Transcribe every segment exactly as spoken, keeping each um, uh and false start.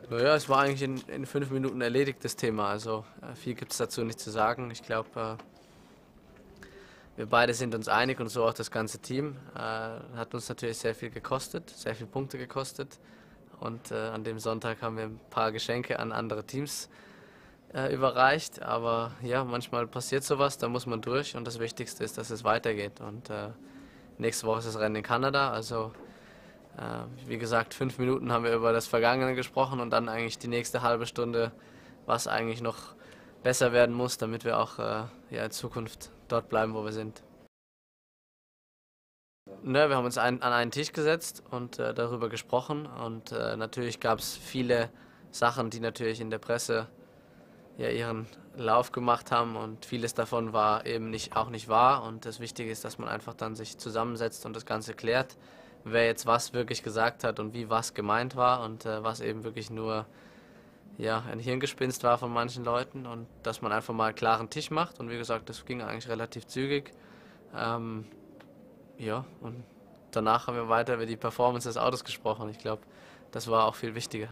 Naja, es war eigentlich in, in fünf Minuten erledigt, das Thema. Also äh, viel gibt es dazu nicht zu sagen. Ich glaube, äh, wir beide sind uns einig und so auch das ganze Team. Äh, hat uns natürlich sehr viel gekostet, sehr viele Punkte gekostet. Und äh, an dem Sonntag haben wir ein paar Geschenke an andere Teams äh, überreicht. Aber ja, manchmal passiert sowas, da muss man durch. Und das Wichtigste ist, dass es weitergeht. Und äh, nächste Woche ist das Rennen in Kanada. Also Äh, wie gesagt, fünf Minuten haben wir über das Vergangene gesprochen und dann eigentlich die nächste halbe Stunde, was eigentlich noch besser werden muss, damit wir auch äh, ja, in Zukunft dort bleiben, wo wir sind. Ne, wir haben uns ein, an einen Tisch gesetzt und äh, darüber gesprochen und äh, natürlich gab es viele Sachen, die natürlich in der Presse ja, ihren Lauf gemacht haben und vieles davon war eben nicht, auch nicht wahr und das Wichtige ist, dass man einfach dann sich zusammensetzt und das Ganze klärt, wer jetzt was wirklich gesagt hat und wie was gemeint war und äh, was eben wirklich nur ja, ein Hirngespinst war von manchen Leuten und dass man einfach mal einen klaren Tisch macht und wie gesagt, das ging eigentlich relativ zügig. Ähm, ja, und danach haben wir weiter über die Performance des Autos gesprochen. Ich glaube, das war auch viel wichtiger.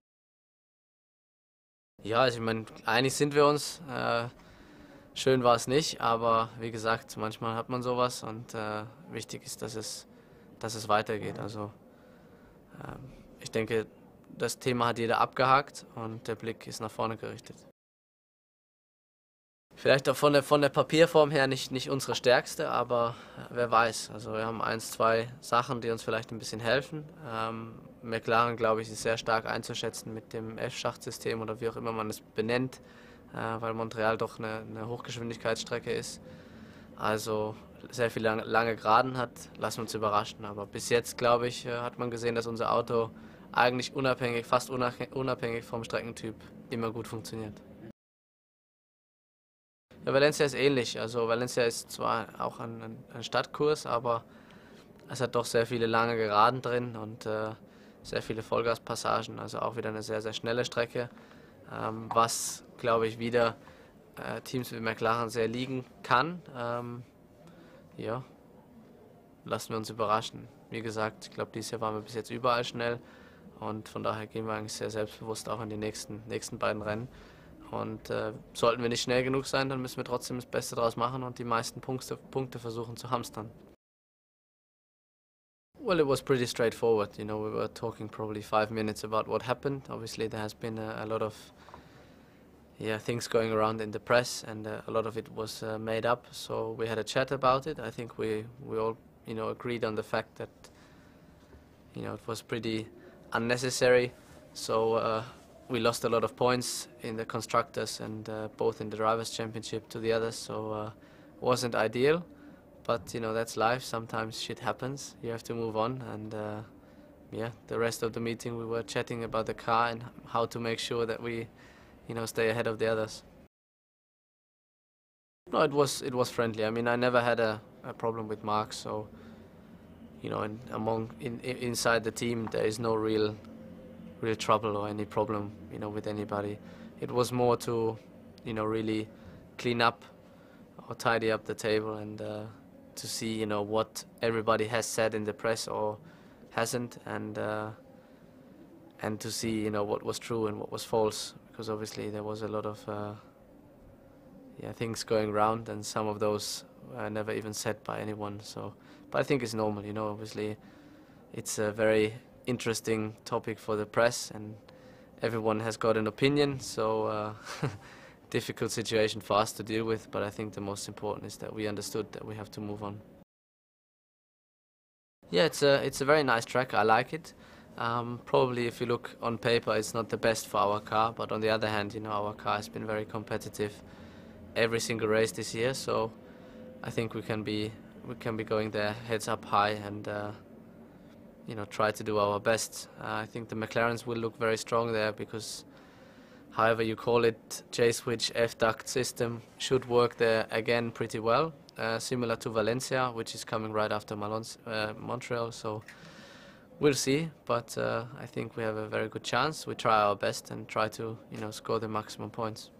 Ja, also ich meine, einig sind wir uns. Äh, schön war es nicht, aber wie gesagt, manchmal hat man sowas und äh, wichtig ist, dass es, dass es weitergeht. Also ähm, ich denke, das Thema hat jeder abgehakt und der Blick ist nach vorne gerichtet. Vielleicht auch von der, von der Papierform her nicht, nicht unsere stärkste, aber wer weiß. Also wir haben eins, zwei Sachen, die uns vielleicht ein bisschen helfen. Ähm, McLaren, glaube ich, ist sehr stark einzuschätzen mit dem F-Schachtsystem oder wie auch immer man es benennt, äh, weil Montreal doch eine, eine Hochgeschwindigkeitsstrecke ist. Also sehr viele lange, lange Geraden hat, lassen wir uns überraschen. Aber bis jetzt, glaube ich, äh, hat man gesehen, dass unser Auto eigentlich unabhängig, fast unabhängig vom Streckentyp immer gut funktioniert. Ja, Valencia ist ähnlich. Also Valencia ist zwar auch ein, ein Stadtkurs, aber es hat doch sehr viele lange Geraden drin und äh, sehr viele Vollgaspassagen. Also auch wieder eine sehr, sehr schnelle Strecke, ähm, was, glaube ich, wieder äh, Teams wie McLaren sehr liegen kann. Ähm, ja, lassen wir uns überraschen. Wie gesagt, ich glaube, dieses Jahr waren wir bis jetzt überall schnell und von daher gehen wir eigentlich sehr selbstbewusst auch in die nächsten, nächsten beiden Rennen. Und äh, sollten wir nicht schnell genug sein, dann müssen wir trotzdem das Beste draus machen und die meisten Punkte, Punkte versuchen zu hamstern. Well, it was pretty straightforward. You know, we were talking probably five minutes about what happened. Obviously, there has been a, a lot of yeah things going around in the press, and uh, a lot of it was uh, made up. So we had a chat about it. I think we we all you know agreed on the fact that you know it was pretty unnecessary. So. Uh, We lost a lot of points in the constructors and uh, both in the drivers' championship to the others, so uh, wasn't ideal. But you know that's life. Sometimes shit happens. You have to move on. And uh, yeah, the rest of the meeting we were chatting about the car and how to make sure that we, you know, stay ahead of the others. No, it was it was friendly. I mean, I never had a, a problem with Mark, so you know, in, among in, in inside the team there is no real. real trouble or any problem, you know, with anybody. It was more to, you know, really clean up or tidy up the table and uh, to see, you know, what everybody has said in the press or hasn't, and uh, and to see, you know, what was true and what was false, because obviously there was a lot of uh, yeah things going around, and some of those were never even said by anyone. So, but I think it's normal, you know. Obviously, it's a very interesting topic for the press and everyone has got an opinion, so uh, difficult situation for us to deal with, but I think the most important is that we understood that we have to move on. Yeah, it's a, it's a very nice track, I like it. Um, probably if you look on paper it's not the best for our car, but on the other hand, you know, our car has been very competitive every single race this year, so I think we can be, we can be going there heads up high and uh, you know, try to do our best. Uh, I think the McLarens will look very strong there because, however you call it, J-switch F-duct system should work there again pretty well, uh, similar to Valencia, which is coming right after Malons, uh, Montreal. So we'll see, but uh, I think we have a very good chance. We try our best and try to, you know, score the maximum points.